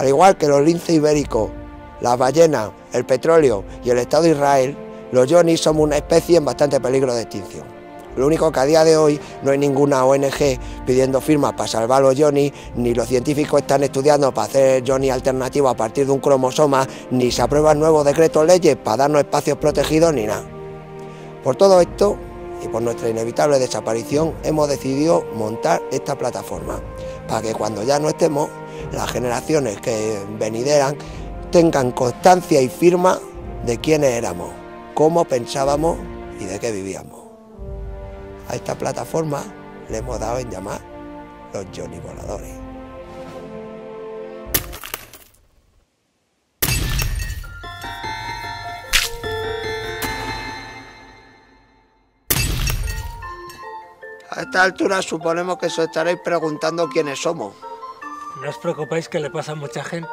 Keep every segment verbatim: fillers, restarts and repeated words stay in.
Al igual que los linces ibéricos, las ballenas, el petróleo y el Estado de Israel, los yonis somos una especie en bastante peligro de extinción. Lo único que a día de hoy no hay ninguna O N Ge pidiendo firmas para salvar los yonis, ni los científicos están estudiando para hacer yonis alternativos a partir de un cromosoma, ni se aprueban nuevos decretos leyes para darnos espacios protegidos, ni nada. Por todo esto, y por nuestra inevitable desaparición, hemos decidido montar esta plataforma, para que cuando ya no estemos, las generaciones que venideran tengan constancia y firma de quiénes éramos, cómo pensábamos y de qué vivíamos. A esta plataforma le hemos dado en llamar Los Yonivoladores. A esta altura suponemos que os estaréis preguntando quiénes somos. No os preocupéis, que le pasa a mucha gente.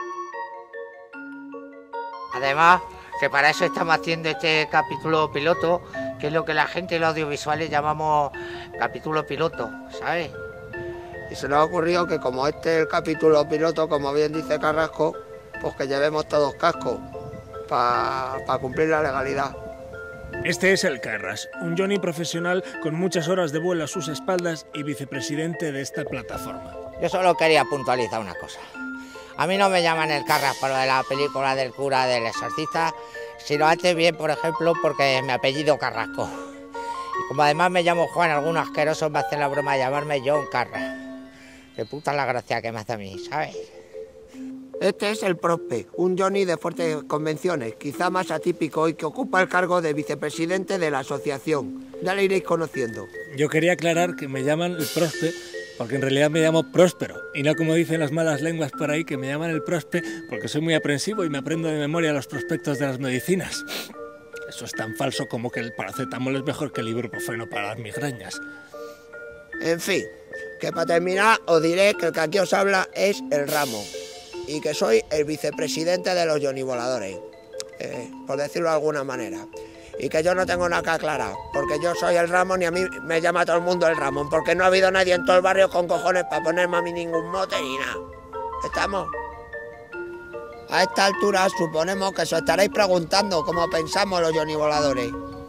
Además, que para eso estamos haciendo este capítulo piloto, que es lo que la gente y los audiovisuales llamamos capítulo piloto, ¿sabes? Y se nos ha ocurrido que como este es el capítulo piloto, como bien dice Carrasco, pues que llevemos todos cascos para pa cumplir la legalidad. Este es el Carras, un yoni profesional con muchas horas de vuelo a sus espaldas y vicepresidente de esta plataforma. Yo solo quería puntualizar una cosa. A mí no me llaman el Carras por lo de la película del cura del exorcista, sino antes bien, por ejemplo, porque mi apellido Carrasco. Y como además me llamo Juan, algunos asquerosos me hacen la broma de llamarme John Carras. Qué puta la gracia que me hace a mí, ¿sabes? Este es el Prospe, un yoni de fuertes convenciones, quizá más atípico y que ocupa el cargo de vicepresidente de la asociación. Ya le iréis conociendo. Yo quería aclarar que me llaman el Prospe porque en realidad me llamo Próspero, y no como dicen las malas lenguas por ahí, que me llaman el Prospe porque soy muy aprensivo y me aprendo de memoria los prospectos de las medicinas. Eso es tan falso como que el paracetamol es mejor que el ibuprofeno para las migrañas. En fin, que para terminar os diré que el que aquí os habla es el Ramo, y que soy el vicepresidente de los Yonivoladores, eh, por decirlo de alguna manera. Y que yo no tengo nada que aclarar, porque yo soy el Ramón y a mí me llama todo el mundo el Ramón, porque no ha habido nadie en todo el barrio con cojones para ponerme a mí ningún mote ni nada. ¿Estamos? A esta altura suponemos que os estaréis preguntando cómo pensamos los Yonivoladores.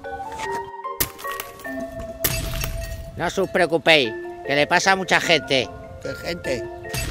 No os preocupéis, que le pasa a mucha gente. ¿Qué gente?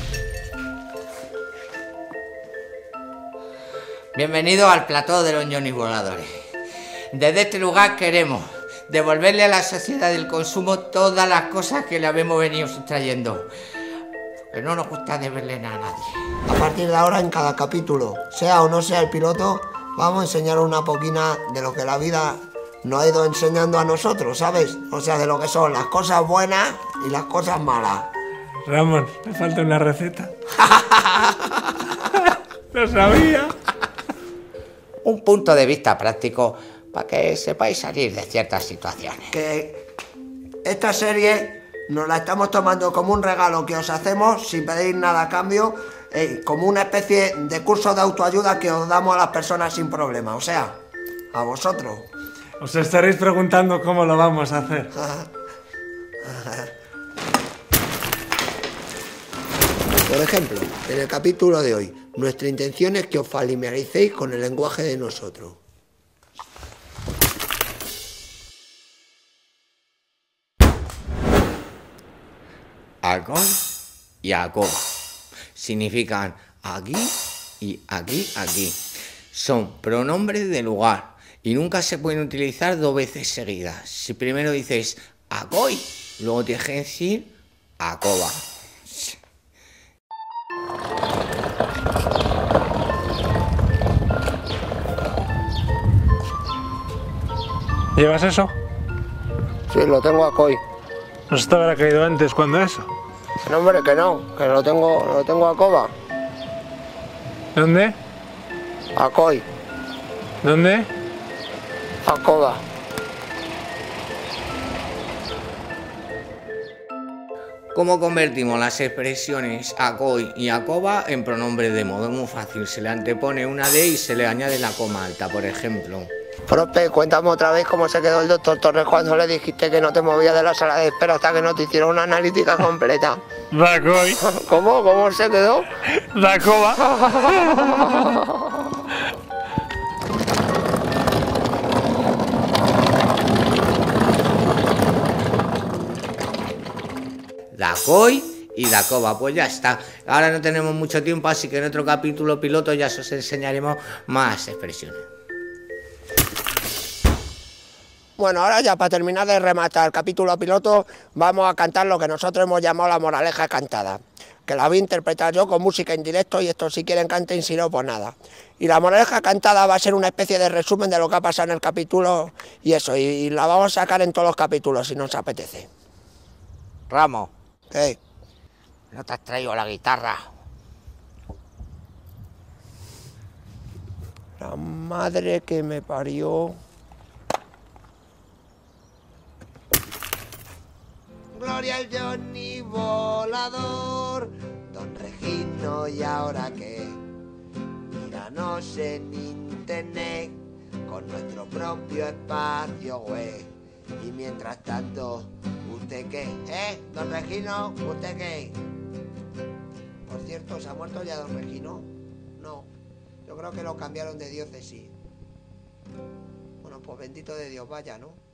Bienvenido al plató de los Yonivoladores. Desde este lugar queremos devolverle a la sociedad del consumo todas las cosas que le habíamos venido sustrayendo. Que no nos gusta deberle nada a nadie. A partir de ahora, en cada capítulo, sea o no sea el piloto, vamos a enseñar una poquina de lo que la vida nos ha ido enseñando a nosotros, ¿sabes? O sea, de lo que son las cosas buenas y las cosas malas. Ramón, me falta una receta. ¡Lo sabía! Un punto de vista práctico para que sepáis salir de ciertas situaciones. Que esta serie nos la estamos tomando como un regalo que os hacemos sin pedir nada a cambio, eh, como una especie de curso de autoayuda que os damos a las personas sin problema, o sea, a vosotros. Os estaréis preguntando cómo lo vamos a hacer. Por ejemplo, en el capítulo de hoy, nuestra intención es que os familiaricéis con el lenguaje de nosotros. Alcohol y alcoba significan aquí y aquí, aquí. Son pronombres de lugar y nunca se pueden utilizar dos veces seguidas. Si primero dices acoy, luego tienes que decir acoba. ¿Llevas eso? Sí, lo tengo a coi. ¿No se te habrá caído antes cuando eso? No, hombre, que no, que lo tengo, lo tengo a coba. ¿Dónde? A coi, ¿Dónde? a coba. ¿Cómo convertimos las expresiones acoy y acoba en pronombres de modo? Muy fácil, se le antepone una D y se le añade la coma alta, por ejemplo. Prospe, cuéntame otra vez cómo se quedó el doctor Torres cuando le dijiste que no te movías de la sala de espera hasta que no te hiciera una analítica completa. Acoy. ¿Cómo? ¿Cómo se quedó? La coba. La coi y la coba, pues ya está. Ahora no tenemos mucho tiempo, así que en otro capítulo piloto ya os enseñaremos más expresiones. Bueno, ahora ya para terminar de rematar el capítulo piloto, vamos a cantar lo que nosotros hemos llamado la moraleja cantada, que la voy a interpretar yo con música en directo y esto si quieren canten, si no, pues nada. Y la moraleja cantada va a ser una especie de resumen de lo que ha pasado en el capítulo y eso, y, y la vamos a sacar en todos los capítulos si nos apetece. Ramos, ¿Qué? ¿no te has traído la guitarra? La madre que me parió. Gloria al Yonivolador, don Regino, ¿y ahora qué? Míranos en internet, con nuestro propio espacio web. Y mientras tanto, ¿usted qué? ¿Eh, don Regino? ¿Usted qué? Por cierto, ¿se ha muerto ya don Regino? No, yo creo que lo cambiaron de diócesis. Bueno, pues bendito de Dios, vaya, ¿no?